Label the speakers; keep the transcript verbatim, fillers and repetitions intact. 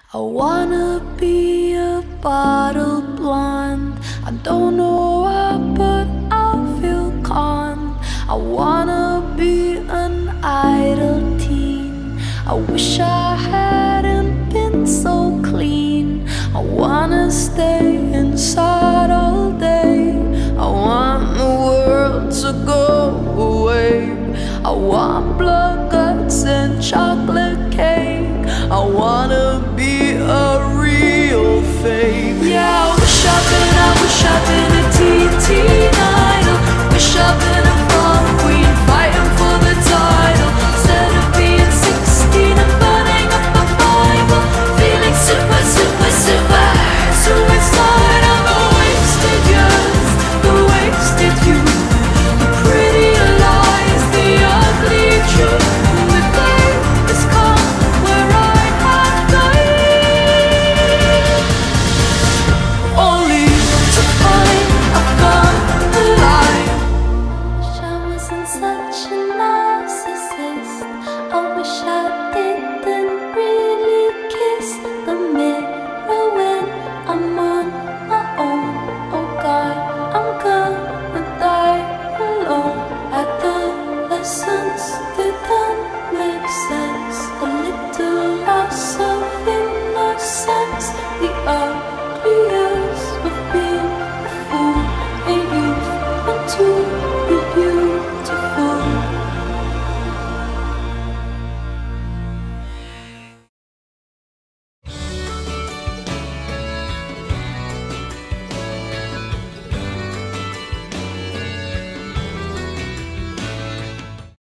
Speaker 1: I wanna be a bottle blonde. I don't know why, but I feel calm. I wanna be an idle teen. I wish I hadn't been so clean. I wanna stay inside all day. I want the world to go away. I want blood guts and chocolate cake. I wanna be a real fake. Yeah, I wish I'd been, I wish I'd been